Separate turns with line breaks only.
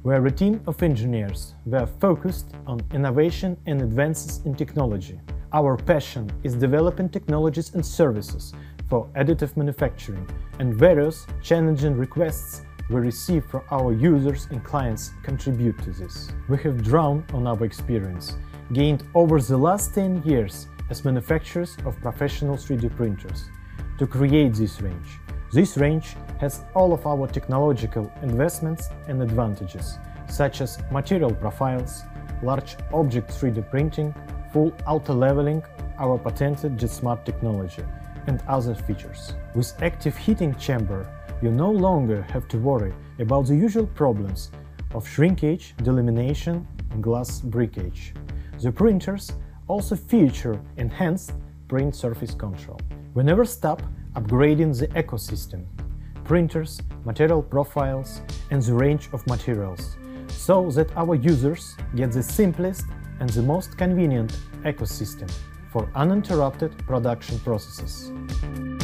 We're a team of engineers. We are focused on innovation and advances in technology. Our passion is developing technologies and services for additive manufacturing, and various challenging requests we receive from our users and clients contribute to this. We have drawn on our experience gained over the last 10 years as manufacturers of professional 3D printers to create this range. This range has all of our technological investments and advantages, such as material profiles, large object 3D printing, full auto-leveling, our patented JetSmart technology, and other features. With active heating chamber, you no longer have to worry about the usual problems of shrinkage, delamination, and glass breakage. The printers also feature enhanced print surface control. We never stop upgrading the ecosystem, printers, material profiles, and the range of materials, so that our users get the simplest and the most convenient ecosystem for uninterrupted production processes.